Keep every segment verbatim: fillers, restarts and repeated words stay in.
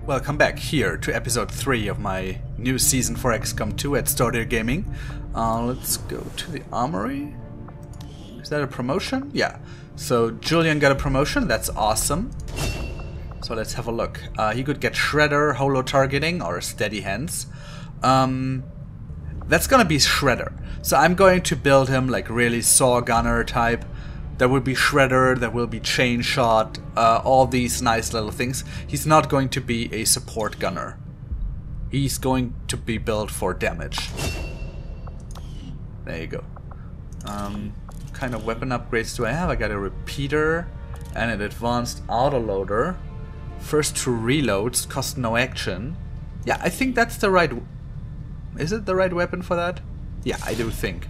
Welcome back here to episode three of my new season for X COM two at Stordyr Gaming. Uh, let's go to the armory. Is that a promotion? Yeah. So Julian got a promotion, that's awesome. So let's have a look. Uh, he could get Shredder, Holo Targeting, or Steady Hands. Um, that's gonna be Shredder. So I'm going to build him like really Saw Gunner type. There will be Shredder, there will be Chain Shot, uh, all these nice little things. He's not going to be a support gunner. He's going to be built for damage. There you go. Um, what kind of weapon upgrades do I have? I got a repeater and an advanced autoloader. First to reloads, cost no action. Yeah, I think that's the right... Is it the right weapon for that? Yeah, I do think.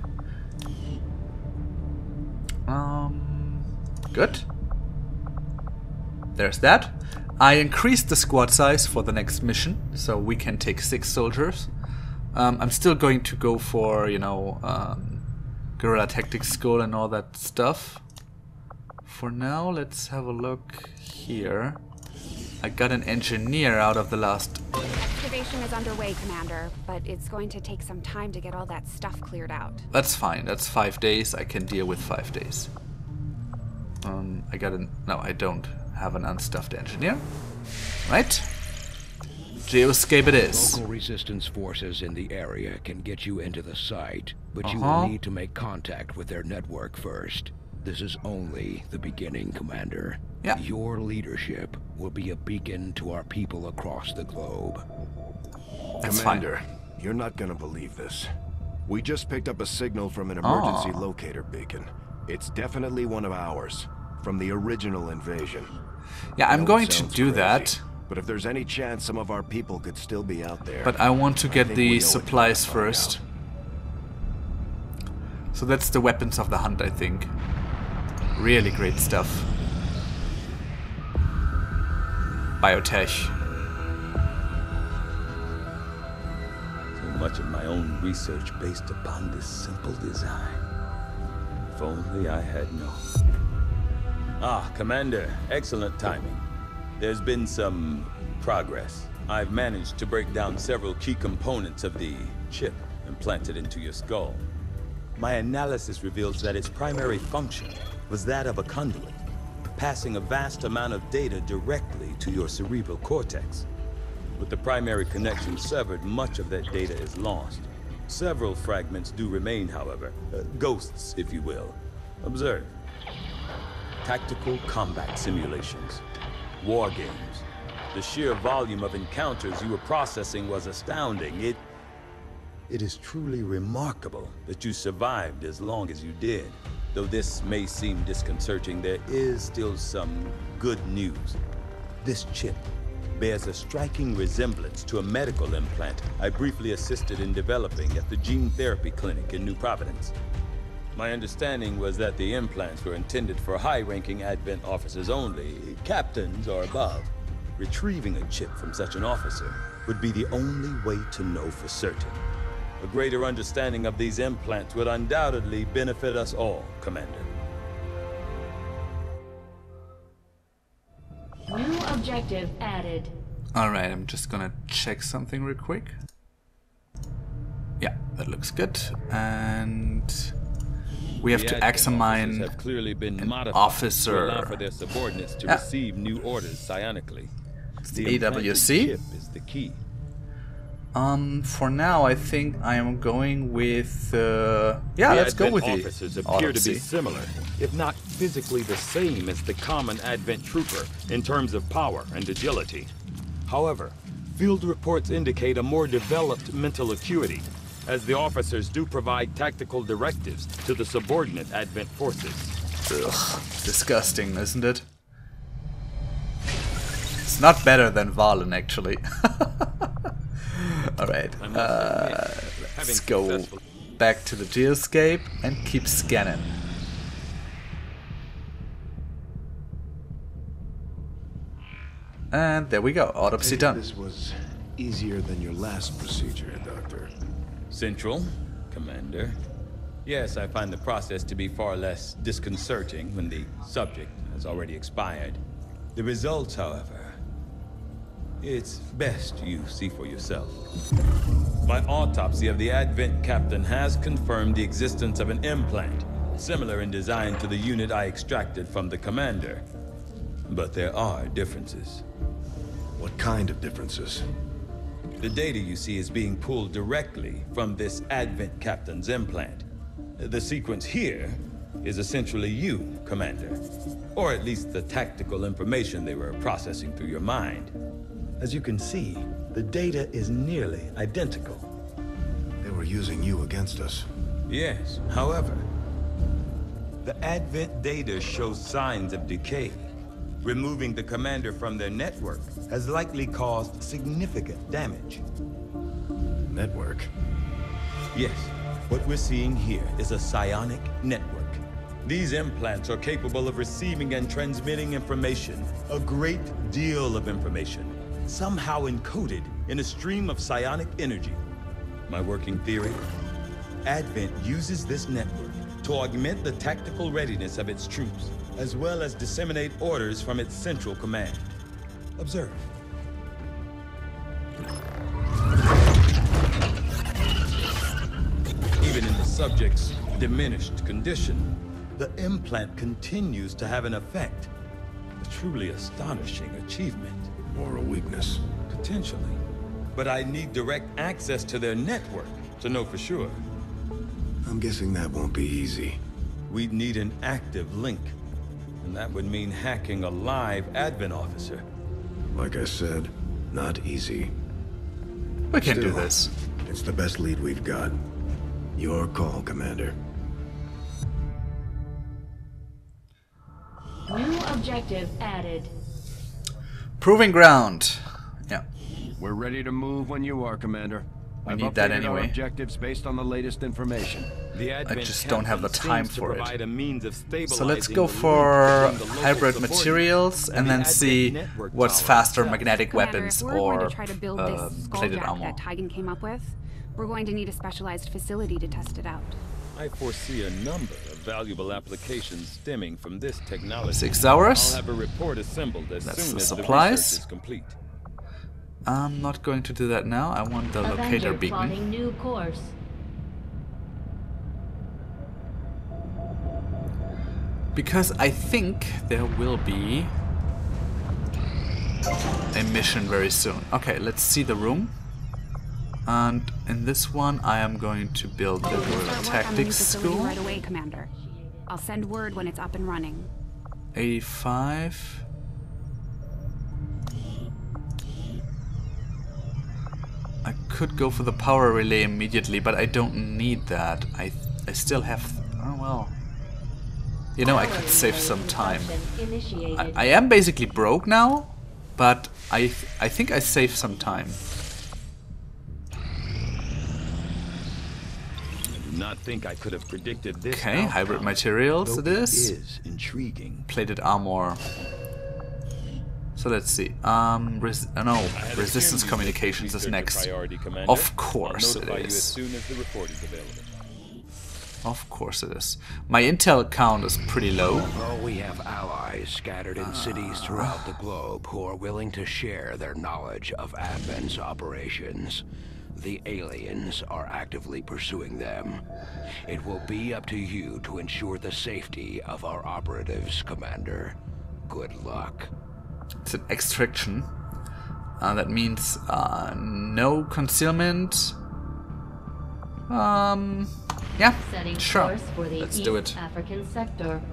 Um, good. There's that. I increased the squad size for the next mission, so we can take six soldiers. Um, I'm still going to go for, you know, um, guerrilla tactics school and all that stuff. For now, let's have a look here. I got an engineer out of the last... Excavation is underway, Commander, but it's going to take some time to get all that stuff cleared out. That's fine. That's five days. I can deal with five days. Um, I got an... No, I don't have an unstuffed engineer. Right? Geoscape it is. Local resistance forces in the area can get you into the site, but Uh-huh. you will need to make contact with their network first. This is only the beginning, Commander. Yeah. Your leadership will be a beacon to our people across the globe. That's Commander, fine. you're not gonna believe this. We just picked up a signal from an emergency Oh. locator beacon. It's definitely one of ours, from the original invasion. Yeah, I I'm know it going to sounds do crazy, that. But if there's any chance some of our people could still be out there... But I want to I get think we the know what supplies to find first. out. So that's the weapons of the hunt, I think. Really great stuff. Biotech. So much of my own research based upon this simple design. If only I had known. Ah, Commander, excellent timing. There's been some progress. I've managed to break down several key components of the chip implanted into your skull. My analysis reveals that its primary function was that of a conduit, passing a vast amount of data directly to your cerebral cortex. With the primary connection severed, much of that data is lost. Several fragments do remain, however, uh, ghosts, if you will. Observe. Tactical combat simulations, war games. The sheer volume of encounters you were processing was astounding. It, it is truly remarkable that you survived as long as you did. Though this may seem disconcerting, there is still some good news. This chip bears a striking resemblance to a medical implant I briefly assisted in developing at the gene therapy clinic in New Providence. My understanding was that the implants were intended for high-ranking Advent officers only, captains or above. Retrieving a chip from such an officer would be the only way to know for certain. A greater understanding of these implants would undoubtedly benefit us all, Commander. New objective added. Alright, I'm just gonna check something real quick. Yeah, that looks good. And we have The to Advent examine officers have clearly been an modified officer. to allow for their subordinates to Yeah. receive new orders psionically. It's the The A W C. implanted chip is the key. Um, for now, I think I am going with. Uh, yeah, The let's go Advent with the officers appear to be autopsy. similar, if not physically the same as the common Advent trooper in terms of power and agility. However, field reports indicate a more developed mental acuity, as the officers do provide tactical directives to the subordinate Advent forces. Ugh, disgusting, isn't it? It's not better than Valen, actually. Alright, I must uh, admit, let's having go successful- back to the geoscape and keep scanning. And there we go, autopsy Maybe done. This was easier than your last procedure, Doctor. Central, Commander. Yes, I find the process to be far less disconcerting when the subject has already expired. The results, however, It's best you see for yourself. My autopsy of the Advent captain has confirmed the existence of an implant, similar in design to the unit I extracted from the commander. But there are differences. What kind of differences? The data you see is being pulled directly from this Advent captain's implant. The sequence here is essentially you, Commander. Or at least the tactical information they were processing through your mind. As you can see, the data is nearly identical. They were using you against us. Yes, however, the Advent data shows signs of decay. Removing the commander from their network has likely caused significant damage. Network? Yes, what we're seeing here is a psionic network. These implants are capable of receiving and transmitting information, a great deal of information, somehow encoded in a stream of psionic energy. My working theory? Advent uses this network to augment the tactical readiness of its troops, as well as disseminate orders from its central command. Observe. Even in the subject's diminished condition, the implant continues to have an effect. A truly astonishing achievement. Or a weakness? Potentially. But I need direct access to their network to know for sure. I'm guessing that won't be easy. We'd need an active link. And that would mean hacking a live Advent officer. Like I said, not easy. We can Still, do this. It's the best lead we've got. Your call, Commander. New objective added. Proving ground. Yeah. We're ready to move when you are, Commander. We I've need that updated anyway. Our objectives based on the latest information. The Advent I just don't have the time seems to for it. provide a means of So let's stabilizing go the for link between the local hybrid support materials and and the then Advent see network what's tower faster itself. magnetic Commander, weapons if we're going or to try to build uh, this plated skulljack armor. that Tigan came up with, we're going to need a specialized facility to test it out. I foresee a number of valuable applications stemming from this technology. Six hours. I'll have a report assembled as That's soon the as supplies. the research is complete. I'm not going to do that now. I want the locator Avenger beacon. plotting new course. Because I think there will be a mission very soon. Okay, let's see the room. And in this one, I am going to build the We'll guerrilla start work on the new tactics facility school. right away, Commander. I'll send word when it's up and running. eighty-five. I could go for the power relay immediately, but I don't need that. I I still have. Oh well. You know, I could save some time. I, I am basically broke now, but I th I think I saved some time. I do not think I could have predicted this. Okay, hybrid outcome, materials it though is. is intriguing. Plated armor. So let's see. Um, res uh, no, I had resistance assumed communications this is was your next. priority, Commander. Of course I'll it notify you as is. soon as the report is available. Of course it is. My intel count is pretty low. Oh, we have allies scattered in cities throughout the globe who are willing to share their knowledge of Advent's operations. The aliens are actively pursuing them. It will be up to you to ensure the safety of our operatives, Commander. Good luck. It's an extraction. Uh, that means uh, no concealment. Um, yeah, Setting sure. course for the Let's East do it. African sector.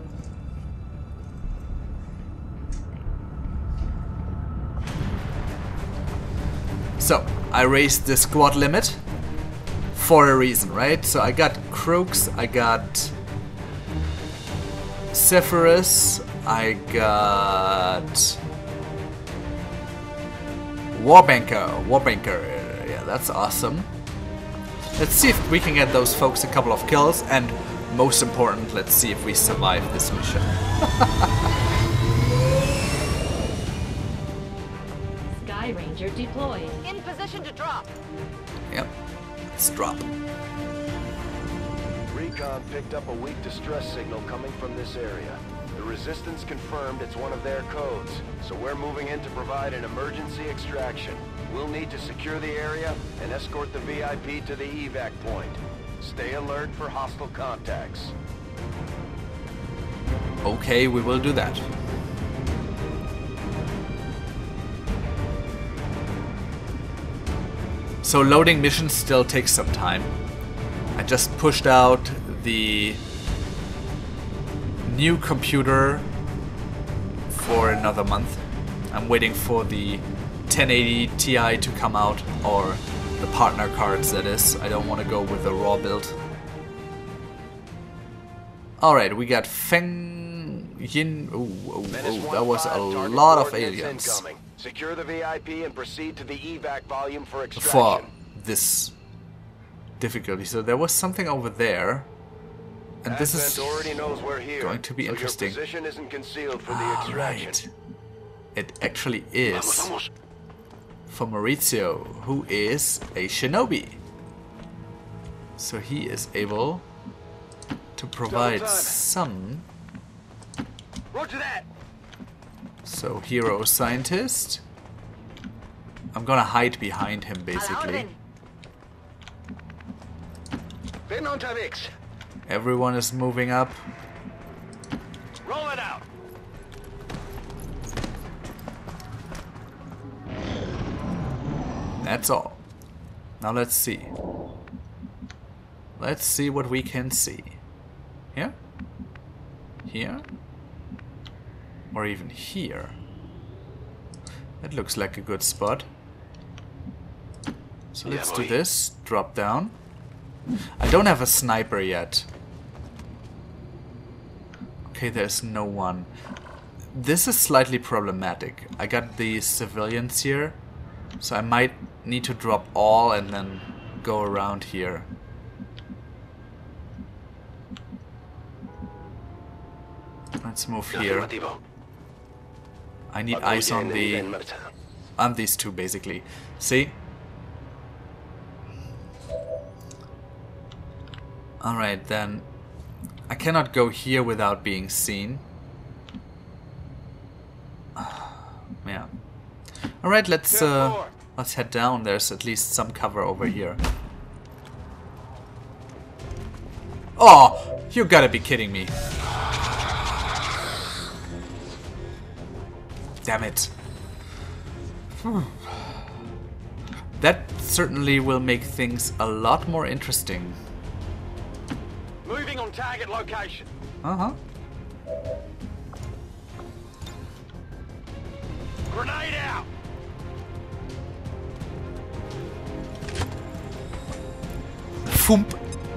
So, I raised the squad limit for a reason, right? So I got Crooks, I got Zephyrus, I got Warbanker, Warbanker, yeah, that's awesome. Let's see if we can get those folks a couple of kills, and most important, let's see if we survive this mission. Sky Ranger deployed. In position to drop. Yep, let's drop. Recon picked up a weak distress signal coming from this area. The Resistance confirmed it's one of their codes, so we're moving in to provide an emergency extraction. We'll need to secure the area and escort the V I P to the evac point. Stay alert for hostile contacts. Okay, we will do that. So loading missions still takes some time. I just pushed out the new computer for another month. I'm waiting for the ten eighty Ti to come out, or the partner cards, that is. I don't want to go with the raw build. Alright, we got Feng Yin. Ooh, ooh, ooh, that was a lot of aliens. Incoming. Secure the V I P and proceed to the evac volume for extraction. For this difficulty. So there was something over there. And this is already knows we're here, going to be so interesting. Your position isn't concealed for the extraction. Right. It actually is for Maurizio, who is a shinobi. So he is able to provide some. Roger that. So hero scientist. I'm gonna hide behind him basically. Bin unterwegs. Everyone is moving up. Roll it out. That's all. Now let's see. Let's see what we can see. Here? Here? Or even here? That looks like a good spot. So let's do this. Drop down. I don't have a sniper yet. Okay, there's no one. This is slightly problematic. I got the civilians here, so I might need to drop all and then go around here. Let's move here. I need eyes on the on these two basically. See? Alright then. I cannot go here without being seen. Yeah. Alright, let's uh let's head down. There's at least some cover over here. Oh, you gotta be kidding me. Damn it. That certainly will make things a lot more interesting. Moving on target location. Uh-huh. Grenade out. Foomp.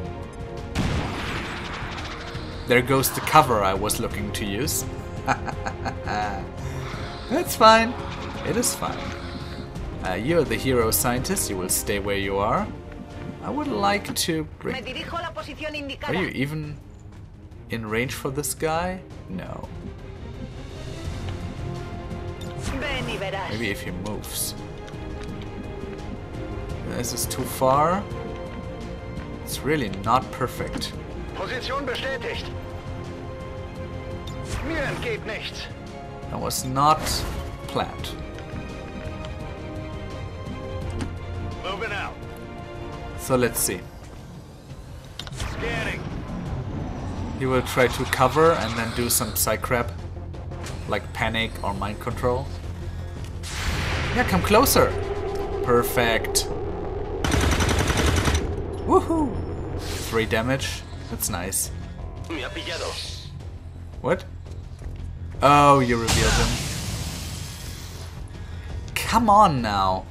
There goes the cover I was looking to use. That's fine. It is fine. Uh, you're the hero scientist. You will stay where you are. I would like to bring... Are you even in range for this guy? No. Maybe if he moves. This is too far. It's really not perfect. Position bestätigt. Mir entgeht nichts. That was not planned. Moving out. So let's see. Scanning. He will try to cover and then do some psych crap, like panic or mind control. Yeah, come closer. Perfect. Woohoo! Three damage. That's nice. What? Oh, you revealed him. Come on now.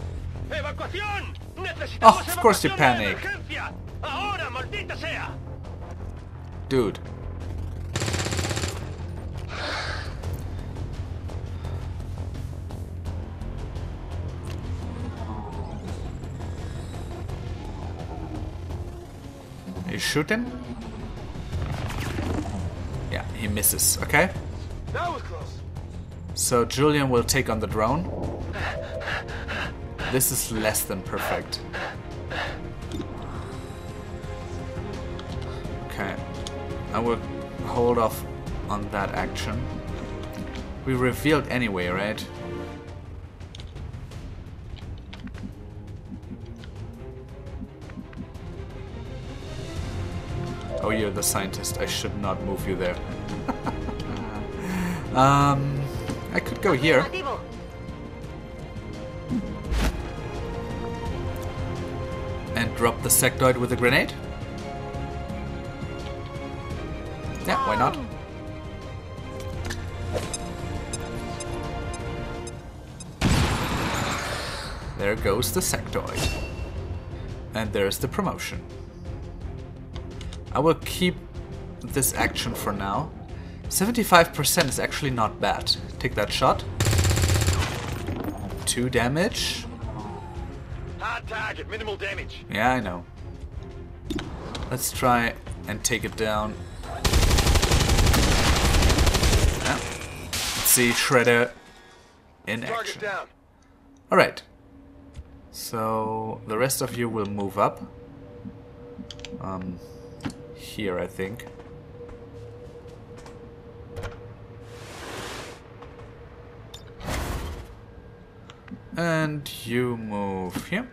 Oh, of course you panic. Dude. You shoot him? Yeah, he misses, okay? That was close. So Julian will take on the drone. This is less than perfect. Okay. I will hold off on that action. We revealed anyway, right? Oh, you're the scientist. I should not move you there. um, I could go here. And drop the sectoid with a grenade? Yeah, why not? There goes the sectoid. And there's the promotion. I will keep this action for now. seventy-five percent is actually not bad. Take that shot. Two damage. Hard target, minimal damage. Yeah, I know. Let's try and take it down. Yeah. Let's see Shredder in action. Alright. So the rest of you will move up. Um, here, I think. And you move here.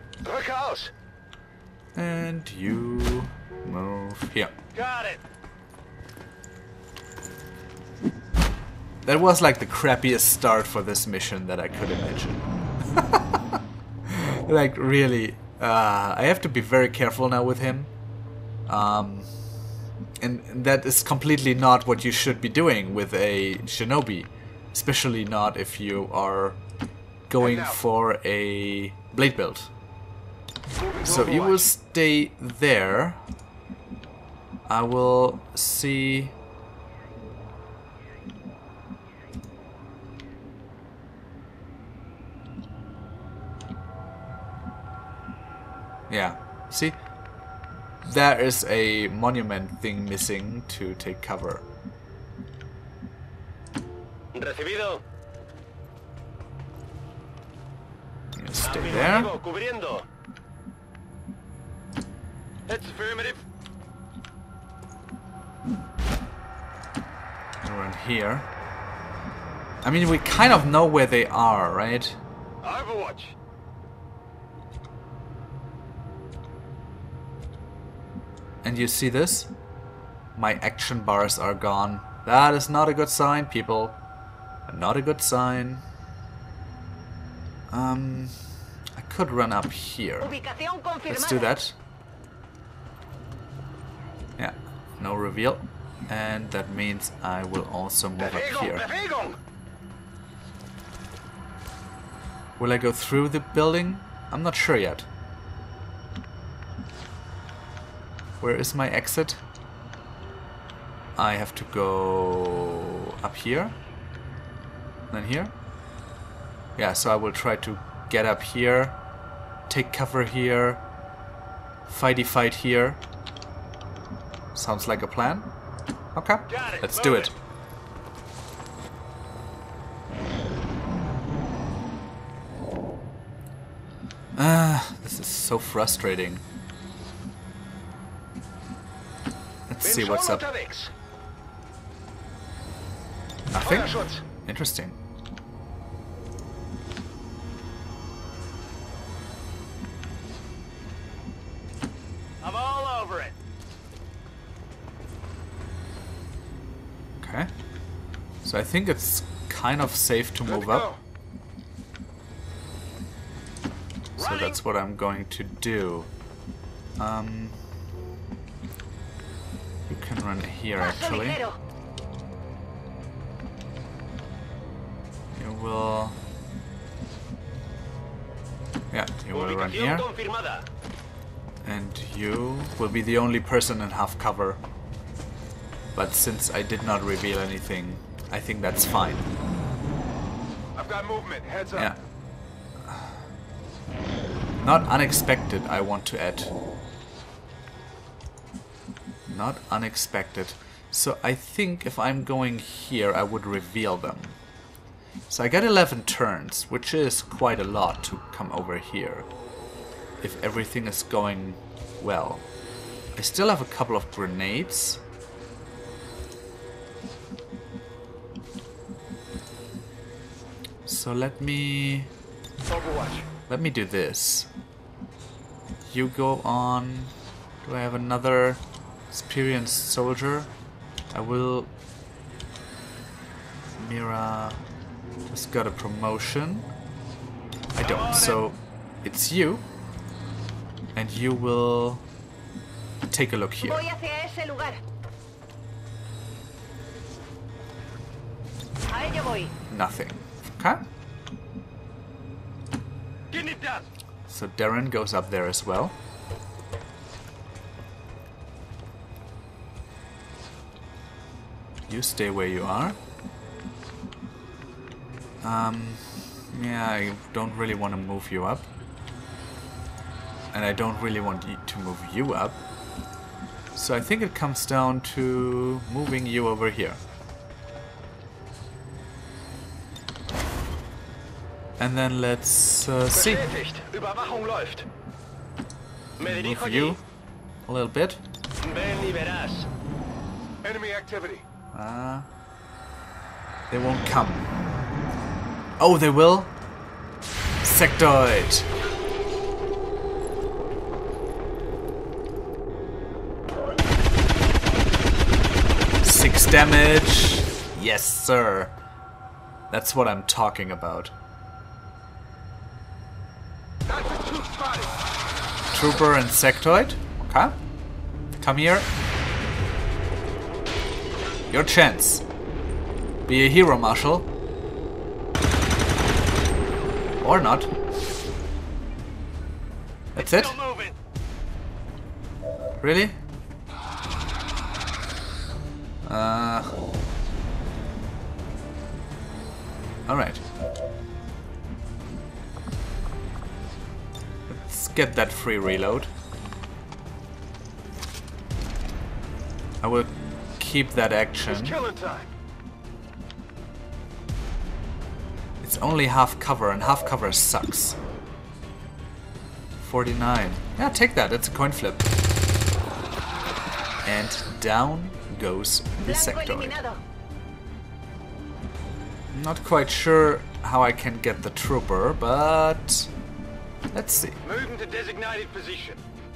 And you move here. Got it. That was like the crappiest start for this mission that I could imagine. Like, really, uh, I have to be very careful now with him. Um, and that is completely not what you should be doing with a shinobi. Especially not if you are going for a blade build. So you will stay there. I will see... Yeah, see? There is a monument thing missing to take cover. Recibido. I'm gonna stay there. It's affirmative. Around here. I mean, we kind of know where they are, right? Overwatch. And you see this? My action bars are gone. That is not a good sign, people. Not a good sign. Um, I could run up here. Let's do that. Yeah, no reveal. And that means I will also move up here. Will I go through the building? I'm not sure yet. Where is my exit? I have to go up here. Then here. Yeah, so I will try to get up here. Take cover here. Fighty fight here. Sounds like a plan. Okay, let's do it. Ah, this is so frustrating. Let's see what's up. Nothing? Interesting. I'm all over it. Okay. So I think it's kind of safe to move up. So that's what I'm going to do. Um, you can run here actually. You will... Yeah, you will run here. And you will be the only person in half cover. But since I did not reveal anything, I think that's fine. I've got movement. Heads up. Yeah. Not unexpected, I want to add. Not unexpected. So I think if I'm going here, I would reveal them. So I got eleven turns, which is quite a lot to come over here. If everything is going well. I still have a couple of grenades. So let me... Overwatch. Let me do this. You go on... Do I have another experienced soldier? I will... Mira... Just got a promotion. I don't, so... It's you. And you will... Take a look here. Voy hacia ese lugar. A ello voy. Nothing. Okay. Get it done. So Darren goes up there as well. You stay where you are. Um, yeah, I don't really want to move you up. And I don't really want you to move you up. So I think it comes down to moving you over here. And then let's uh, see. Bestätigt. Überwachung läuft. Me dirijo Move you allí. a little bit. Ven y verás. Enemy activity. Uh, they won't come. Oh, they will? Sectoid. Six damage. Yes, sir. That's what I'm talking about. Trooper and Sectoid. Okay. Come here. Your chance. Be a hero, Marshal. Or not. That's it? Really? Uh. Alright. Let's get that free reload. I will keep that action. It's killing time. It's only half cover, and half cover sucks. forty-nine. Yeah, take that. It's a coin flip. And down goes the Blanco sectoid. eliminado. Not quite sure how I can get the trooper, but let's see. Moving to designated position.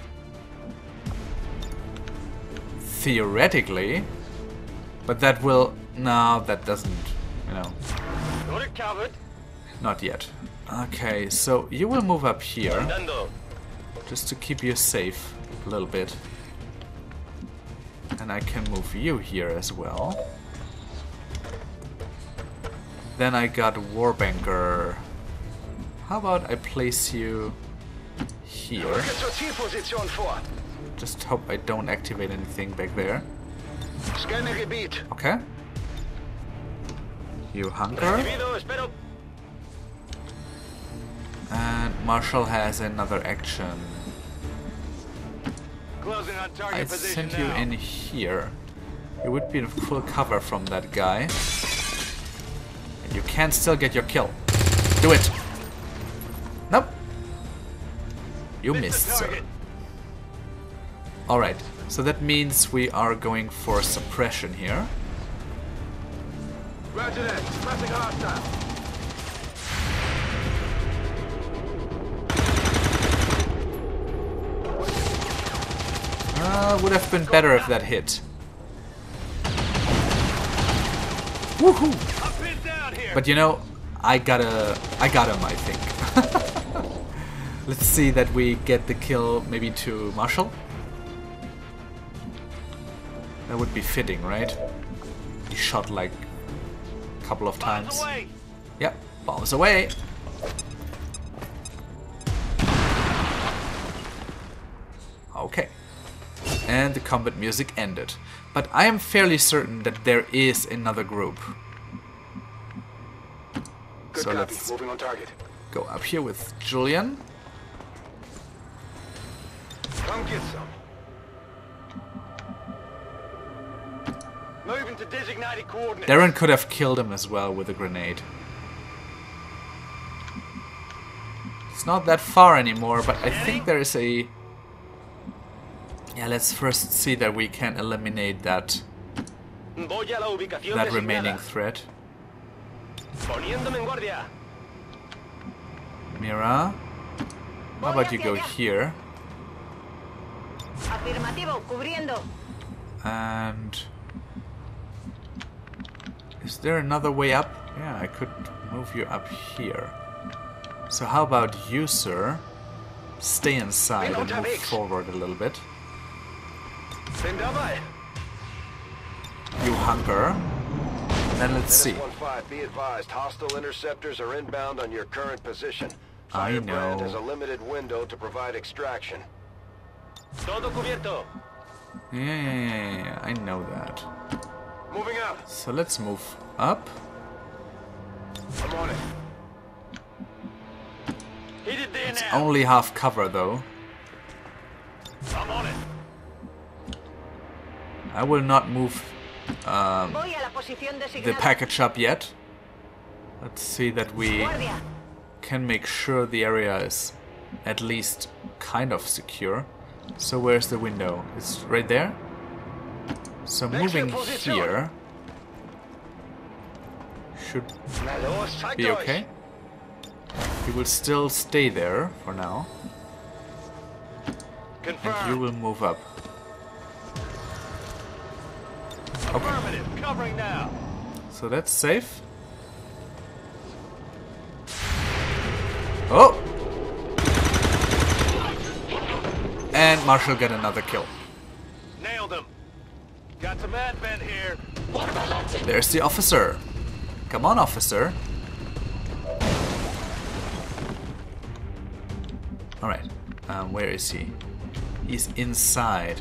Theoretically, but that will... No, that doesn't, you know, Got it covered. not yet. Okay, so you will move up here, Dando. just to keep you safe a little bit. And I can move you here as well. Then I got Warbanker. How about I place you here? Rücke zur Zielposition vor. Just hope I don't activate anything back there. Scanne Gebiet. Okay. You hunker. Recibido, espero. And Marshall has another action. Closing on I target position sent you now. in here. You would be in full cover from that guy. And you can still get your kill. Do it! Nope. You missed, sir. Alright, so that means we are going for suppression here. Roger that. Pressing hostile. Uh, would have been better if that hit. Woohoo! I'm pinned down here. But you know, I gotta, I got him, I think. Let's see that we get the kill maybe to Marshall. That would be fitting, right? He shot like a couple of times. Away. Yep, bombs away. Okay. And the combat music ended. But I am fairly certain that there is another group. Good So copy. let's Moving on target. go up here with Julian. Come get some. Moving to designated coordinates. Darren could have killed him as well with a grenade. It's not that far anymore, but I think there is a... Yeah, let's first see that we can eliminate that Voy a la ubicación that designada. remaining threat. Poniéndome en guardia. Mira, how about you go here? Afirmativo, cubriendo. And is there another way up? Yeah, I could move you up here. So how about you, sir? Stay inside and move forward a little bit. You hunker. Then let's see. Be advised, hostile interceptors are inbound on your current position. I Firebrand know. has a limited window to provide extraction. Yeah, yeah, yeah, yeah, I know that. Moving up. So let's move up. I'm on it. It's only half cover though. I'm on it. I will not move um, Voy a la posición the designada. package up yet. Let's see that we Guardia. can make sure the area is at least kind of secure. So where's the window? It's right there. So moving here should be okay. He will still stay there for now. And you will move up. Okay. Covering now. So that's safe. Oh! And Marshall got another kill. Nailed him. Got some advent here. There's the officer. Come on, officer. Alright. Um, where is he? He's inside.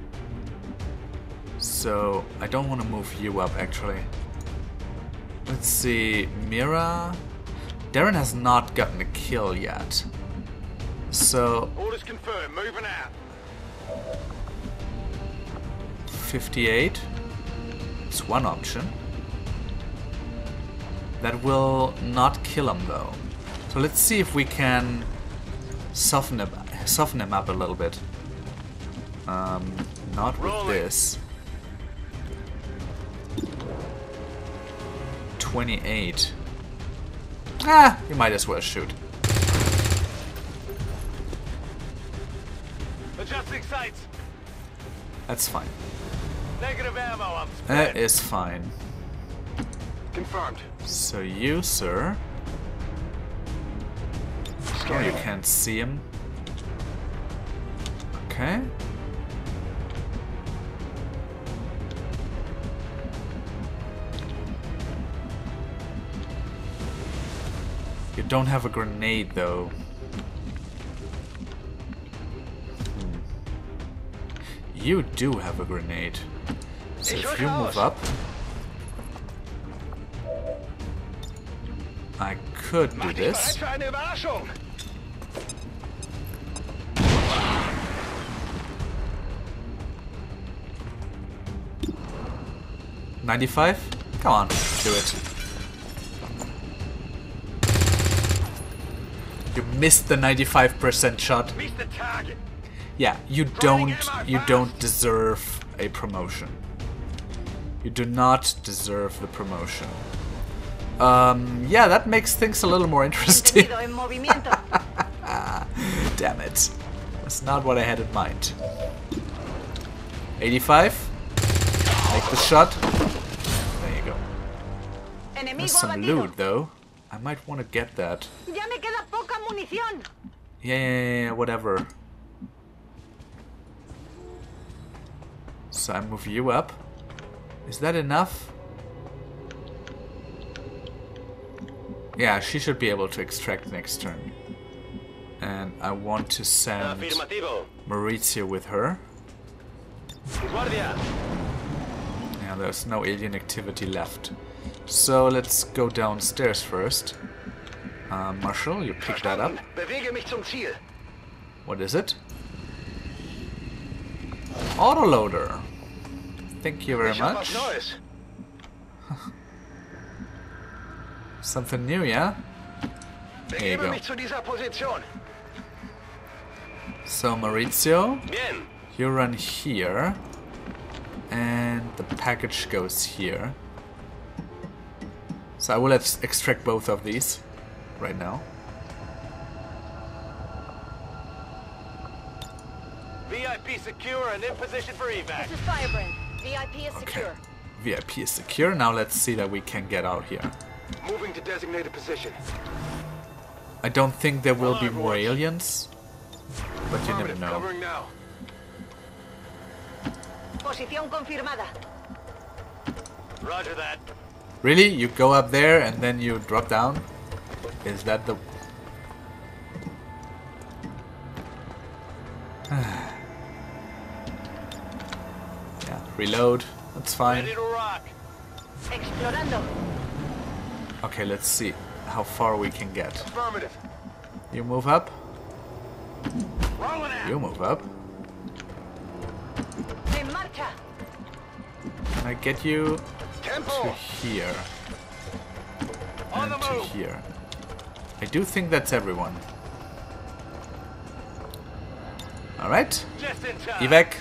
So, I don't want to move you up, actually. Let's see. Mira? Darren has not gotten a kill yet. So... Orders confirmed. Moving out. fifty-eight. It's one option. That will not kill him, though. So let's see if we can soften him, soften him up a little bit. Um, not with Rolling. this. twenty-eight. Ah, you might as well shoot. Adjusting sights. That's fine. Negative ammo. I'm That spent. is fine. Confirmed. So you, sir. Oh, you can't see him. Okay. You don't have a grenade, though. Hmm. You do have a grenade. So if you move up... I could do this. ninety-five? Come on, do it. You missed the ninety-five percent shot. Reach the target. Yeah, you don't you don't deserve a promotion. You do not deserve the promotion. Um, yeah, that makes things a little more interesting. Entendido, en movimiento. Damn it. That's not what I had in mind. eighty-five. Make the shot. There you go. Enemigo There's some abatido. loot, though. I might want to get that. Ya me queda poca munición. Yeah, yeah, yeah, yeah, whatever. So I move you up. Is that enough? Yeah, she should be able to extract next turn. And I want to send Afirmativo. Maurizio with her. Guardia. Yeah, there's no alien activity left. So let's go downstairs first. Uh, Marshall, you pick that up. Bewege mich zum Ziel. What is it? Autoloader. Thank you very Ich hab much. was Neues. Something new, yeah? There you Begebe go. mich zu dieser Position. So Maurizio, Bien. you run here. And the package goes here. So I will ex extract both of these right now. V I P secure and in position for evac. This is Firebrand. V I P is Okay. secure. V I P is secure. Now let's see that we can get out here. Moving to designated position. I don't think there will Hold be on, more boys. aliens, but you never Affirmative, know. covering now. Posición confirmada. Roger that. Really? You go up there and then you drop down? Is that the... Yeah, reload. That's fine. Ready to rock. Explorando. Okay, let's see how far we can get. Affirmative. You move up. Rolling out. You move up. En marcha. Can I get you Tempo. to here? On And the to move. here. I do think that's everyone. Alright. Just in time. Evac.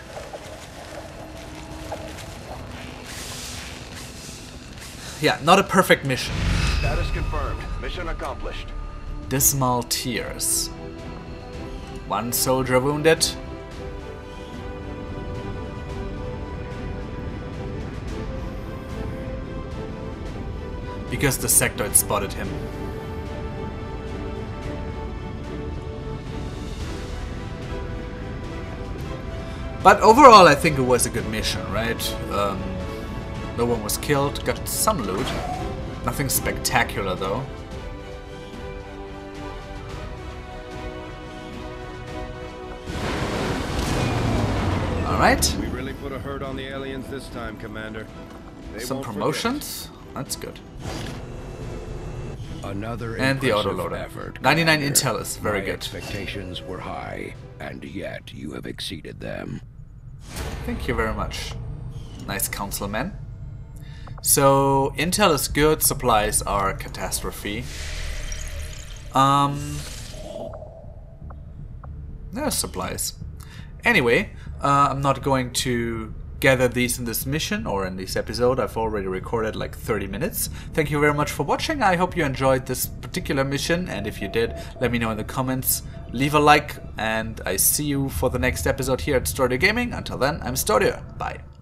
Yeah, not a perfect mission. Status confirmed. Mission accomplished. Dismal tears. One soldier wounded. Because the sectoid spotted him. But overall I think it was a good mission, right? Um, no one was killed, got some loot. Nothing spectacular though. Alright, We really put a hurt on the aliens this time, Commander. They some won't forget. promotions. That's good. Another And the impressive autoloader. effort, ninety-nine Commander. intel is very My good. Expectations were high, and yet you have exceeded them. Thank you very much. Nice councilman. So, intel is good, supplies are catastrophe. Um... There's supplies. Anyway, uh, I'm not going to gather these in this mission or in this episode. I've already recorded like thirty minutes. Thank you very much for watching. I hope you enjoyed this particular mission, and if you did, let me know in the comments. Leave a like, and I see you for the next episode here at Stordyr Gaming. Until then, I'm Stordyr. Bye.